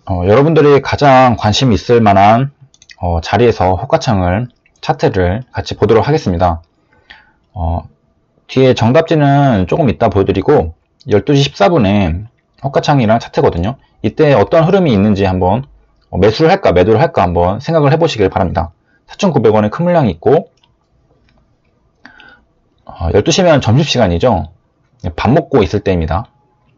여러분들이 가장 관심 있을 만한 자리에서 호가창을 차트를 같이 보도록 하겠습니다. 뒤에 정답지는 조금 이따 보여드리고 12시 14분에 호가창이랑 차트거든요. 이때 어떤 흐름이 있는지 한번 매수를 할까 매도를 할까 한번 생각을 해보시길 바랍니다. 4,900원의 큰 물량이 있고 12시면 점심시간이죠. 밥 먹고 있을 때입니다.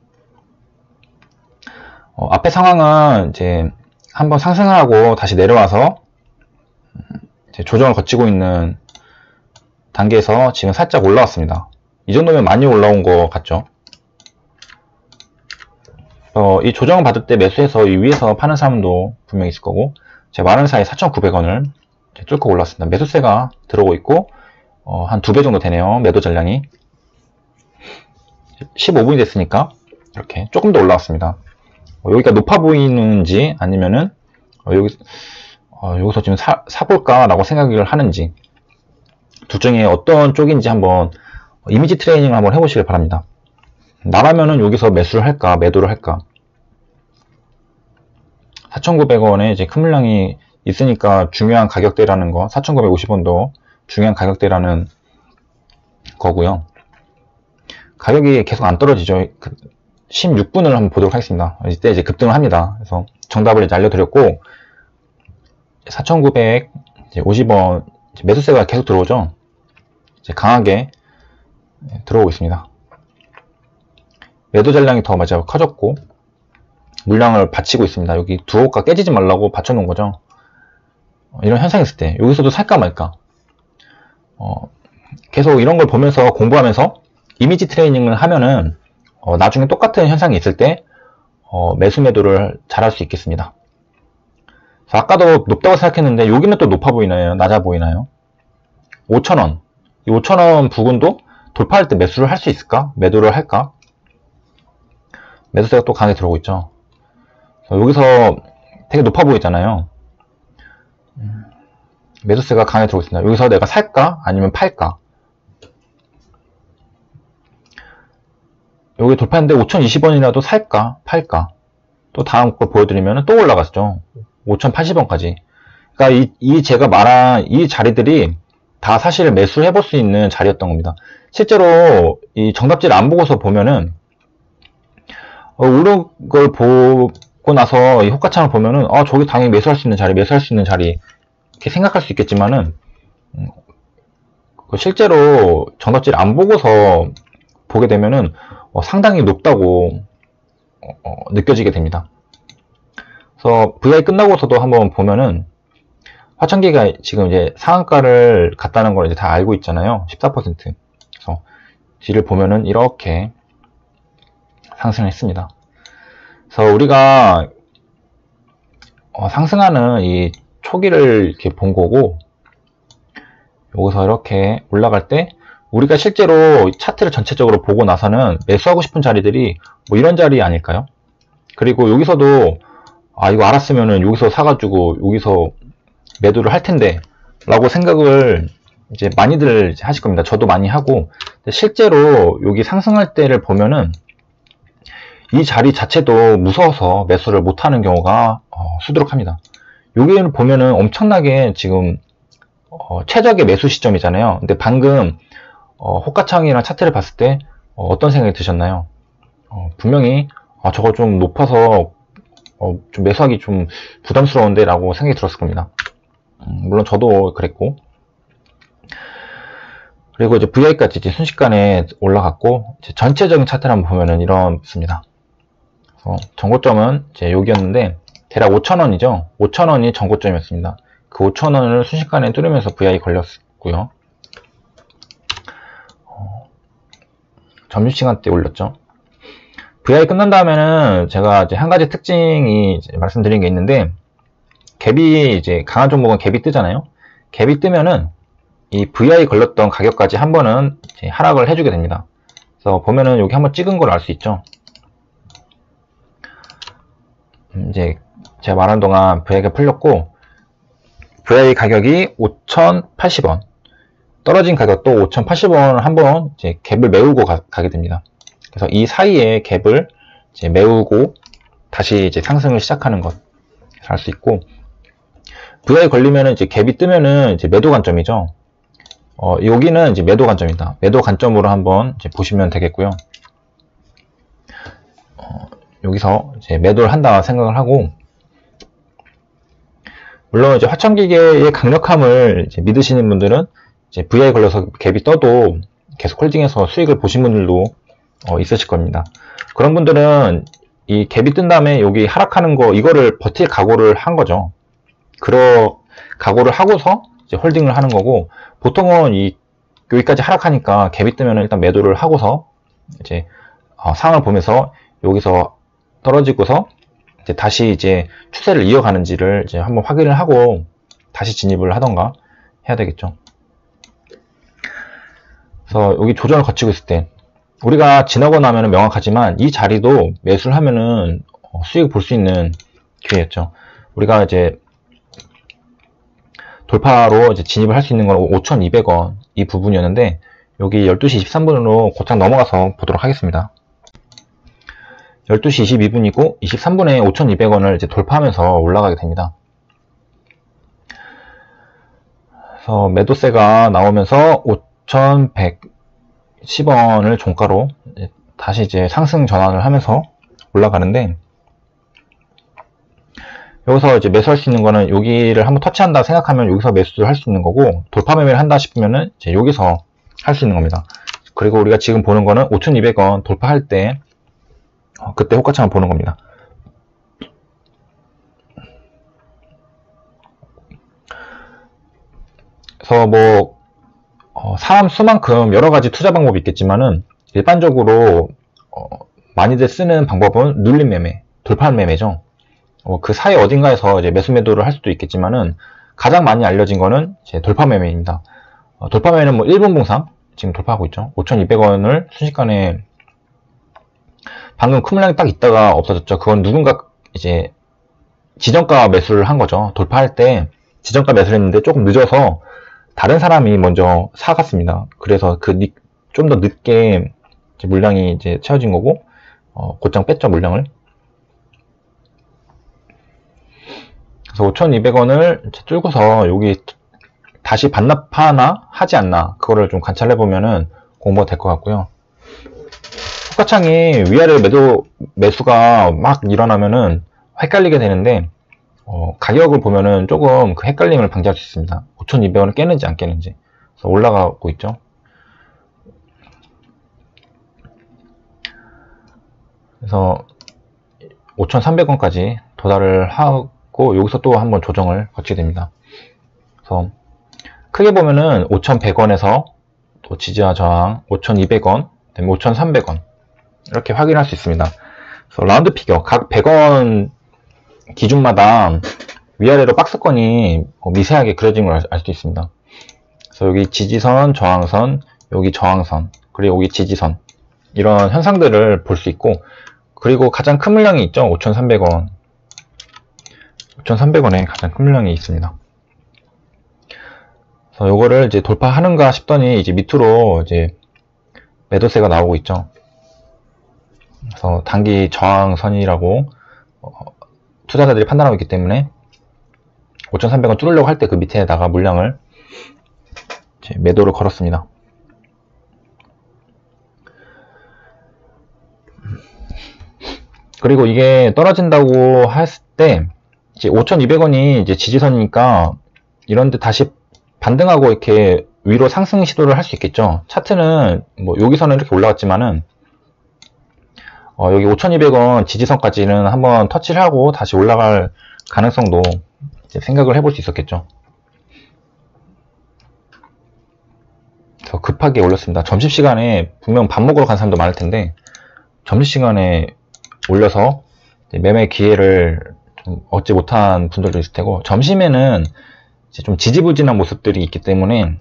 앞에 상황은 이제 한번 상승을 하고 다시 내려와서 이제 조정을 거치고 있는 단계에서 지금 살짝 올라왔습니다. 이 정도면 많이 올라온 것 같죠? 이 조정을 받을 때 매수해서 이 위에서 파는 사람도 분명히 있을 거고, 제가 말하는 사이에 4,900원을 뚫고 올랐습니다. 매수세가 들어오고 있고, 한 2배 정도 되네요. 매도 전량이. 15분이 됐으니까 이렇게 조금 더 올라왔습니다. 여기가 높아 보이는지 아니면은 여기서 지금 사볼까 라고 생각을 하는지, 둘 중에 어떤 쪽인지 한번 이미지 트레이닝을 한번 해보시길 바랍니다. 나라면은 여기서 매수를 할까 매도를 할까. 4,900원에 이제 큰 물량이 있으니까 중요한 가격대라는 거, 4,950원도 중요한 가격대라는 거고요. 가격이 계속 안 떨어지죠. 16분을 한번 보도록 하겠습니다. 이때 이제 급등을 합니다. 그래서 정답을 이제 알려드렸고, 4,950원 매수세가 계속 들어오죠. 이제 강하게 들어오고 있습니다. 매도 전량이 더 맞아 커졌고 물량을 받치고 있습니다. 여기 두호가 깨지지 말라고 받쳐놓은 거죠. 이런 현상이 있을 때 여기서도 살까 말까. 계속 이런 걸 보면서 공부하면서 이미지 트레이닝을 하면은 나중에 똑같은 현상이 있을 때 매수 매도를 잘할 수 있겠습니다. 아까도 높다고 생각했는데 여기는 또 높아 보이나요? 낮아 보이나요? 5,000원. 이 5,000원 부근도 돌파할 때 매수를 할 수 있을까? 매도를 할까? 매수세가 또 강하게 들어오고 있죠. 여기서 되게 높아 보이잖아요. 매수세가 강하게 들어오고 있습니다. 여기서 내가 살까? 아니면 팔까? 여기 돌파했는데 5,020원이라도 살까? 팔까? 또 다음 거 보여드리면 또 올라갔죠. 5,080원까지. 그러니까 제가 말한 이 자리들이 다 사실 매수를 해볼 수 있는 자리였던 겁니다. 실제로 이 정답지를 안 보고서 보면은 오른 걸 보고 나서 이 호가창을 보면은 저기 당연히 매수할 수 있는 자리, 매수할 수 있는 자리 이렇게 생각할 수 있겠지만은 실제로 정답지를 안 보고서 보게 되면은 상당히 높다고 느껴지게 됩니다. 그래서 VI 끝나고서도 한번 보면은 화천기가 지금 이제 상한가를 갔다는 걸 이제 다 알고 있잖아요. 14%. 그래서 뒤를 보면은 이렇게 상승을 했습니다. 그래서 우리가 상승하는 이 초기를 이렇게 본 거고, 여기서 이렇게 올라갈 때 우리가 실제로 차트를 전체적으로 보고 나서는 매수하고 싶은 자리들이 뭐 이런 자리 아닐까요? 그리고 여기서도 이거 알았으면은 여기서 사가지고 여기서 매도를 할 텐데 라고 생각을 이제 많이들 하실 겁니다. 저도 많이 하고. 실제로 여기 상승할 때를 보면은 이 자리 자체도 무서워서 매수를 못하는 경우가 수두룩합니다. 여기를 보면은 엄청나게 지금 최적의 매수 시점이잖아요. 근데 방금 호가창이랑 차트를 봤을 때 어떤 생각이 드셨나요? 분명히 저거 좀 높아서 좀 매수하기 좀 부담스러운데 라고 생각이 들었을 겁니다. 물론 저도 그랬고. 그리고 이제 VI까지 이제 순식간에 올라갔고, 이제 전체적인 차트를 한번 보면은 이렇습니다. 전고점은 이제 여기였는데 대략 5,000원이죠. 5,000원이 전고점이었습니다. 그 5,000원을 순식간에 뚫으면서 VI 걸렸고요. 점심시간 때 올렸죠. VI 끝난 다음에는 제가 이제 한 가지 특징이 이제 말씀드린 게 있는데, 갭이 이제 강한 종목은 갭이 뜨잖아요. 갭이 뜨면은 이 VI 걸렸던 가격까지 한 번은 이제 하락을 해주게 됩니다. 그래서 보면은 여기 한번 찍은 걸 알 수 있죠. 이제 제가 말하는 동안 VI가 풀렸고, VI 가격이 5,080원, 떨어진 가격도 5,080원을 한번 이제 갭을 메우고 가게 됩니다. 그래서 이 사이에 갭을 이제 메우고 다시 이제 상승을 시작하는 것 할 수 있고, VI 걸리면은 이제 갭이 뜨면은 이제 매도 관점이죠. 여기는 이제 매도 관점이다. 매도 관점으로 한번 이제 보시면 되겠고요. 여기서 이제 매도를 한다 생각을 하고, 물론 이제 화천기계의 강력함을 이제 믿으시는 분들은 이제 VI 걸려서 갭이 떠도 계속 홀딩해서 수익을 보신 분들도 있으실 겁니다. 그런 분들은 이 갭이 뜬 다음에 여기 하락하는 거, 이거를 버틸 각오를 한 거죠. 각오를 하고서 이제 홀딩을 하는 거고, 보통은 여기까지 하락하니까 갭이 뜨면 일단 매도를 하고서 이제 상황을 보면서 여기서 떨어지고서 이제 다시 이제 추세를 이어가는지를 이제 한번 확인을 하고 다시 진입을 하던가 해야 되겠죠. 그래서 여기 조정을 거치고 있을 때 우리가 지나고 나면 명확하지만 이 자리도 매수를 하면은 수익을 볼 수 있는 기회였죠. 우리가 이제 돌파로 이제 진입을 할 수 있는 건 5,200원 이 부분이었는데, 여기 12시 23분으로 곧장 넘어가서 보도록 하겠습니다. 12시 22분이고 23분에 5,200원을 이제 돌파하면서 올라가게 됩니다. 그래서 매도세가 나오면서 5,110원을 종가로 다시 이제 상승 전환을 하면서 올라가는데, 여기서 이제 매수할 수 있는 거는 여기를 한번 터치한다 생각하면 여기서 매수를 할 수 있는 거고, 돌파 매매를 한다 싶으면은 이제 여기서 할 수 있는 겁니다. 그리고 우리가 지금 보는 거는 5,200원 돌파할 때 그때 호가창을 보는 겁니다. 그래서 뭐 사람 수만큼 여러 가지 투자 방법이 있겠지만은 일반적으로 많이들 쓰는 방법은 눌림 매매, 돌파 매매죠. 그 사이 어딘가에서 이제 매수 매도를 할 수도 있겠지만은 가장 많이 알려진 거는 이제 돌파 매매입니다. 돌파 매매는 뭐 1분 봉상 지금 돌파하고 있죠. 5,200원을 순식간에, 방금 큰 물량이 딱 있다가 없어졌죠. 그건 누군가 이제 지정가 매수를 한 거죠. 돌파할 때 지정가 매수를 했는데 조금 늦어서 다른 사람이 먼저 사갔습니다. 그래서 좀 더 늦게 이제 물량이 이제 채워진 거고, 곧장 뺐죠, 물량을. 그래서 5,200원을 뚫고서 여기 다시 반납하나 하지 않나, 그거를 좀 관찰해 보면은 공부가 될 것 같고요. 호가창이 위아래 매수가 막 일어나면은 헷갈리게 되는데, 가격을 보면은 조금 그 헷갈림을 방지할 수 있습니다. 5,200원을 깨는지 안 깨는지. 그래서 올라가고 있죠. 그래서 5,300원까지 도달을 하고 여기서 또 한번 조정을 거치게 됩니다. 그래서 크게 보면은 5,100원에서 또 지지와 저항 5,200원, 그다음에 5,300원 이렇게 확인할 수 있습니다. 그래서 라운드 피겨 각 100원 기준마다 위아래로 박스권이 미세하게 그려진 걸 알 수 있습니다. 그래서 여기 지지선, 저항선, 여기 저항선, 그리고 여기 지지선, 이런 현상들을 볼 수 있고, 그리고 가장 큰 물량이 있죠. 5,300원. 5,300원에 가장 큰 물량이 있습니다. 그래서 요거를 이제 돌파하는가 싶더니 이제 밑으로 이제 매도세가 나오고 있죠. 그래서 단기 저항선이라고 투자자들이 판단하고 있기 때문에 5,300원 뚫으려고 할 때 그 밑에다가 물량을 이제 매도를 걸었습니다. 그리고 이게 떨어진다고 했을 때 이제 5,200원이 이제 지지선이니까 이런데 다시 반등하고 이렇게 위로 상승 시도를 할 수 있겠죠. 차트는 뭐 여기서는 이렇게 올라갔지만은 여기 5,200원 지지선까지는 한번 터치를 하고 다시 올라갈 가능성도 이제 생각을 해볼 수 있었겠죠. 더 급하게 올렸습니다. 점심시간에 분명 밥 먹으러 간 사람도 많을 텐데 점심시간에 올려서 매매 기회를 좀 얻지 못한 분들도 있을 테고, 점심에는 이제 좀 지지부진한 모습들이 있기 때문에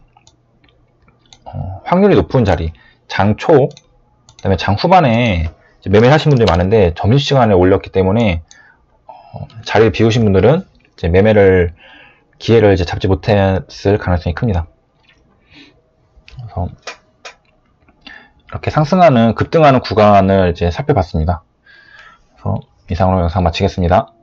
확률이 높은 자리, 장 초, 그 다음에 장 후반에 매매를 하신 분들이 많은데 점심시간에 올렸기 때문에 자리를 비우신 분들은 이제 기회를 이제 잡지 못했을 가능성이 큽니다. 그래서 이렇게 상승하는, 급등하는 구간을 이제 살펴봤습니다. 그래서 이상으로 영상 마치겠습니다.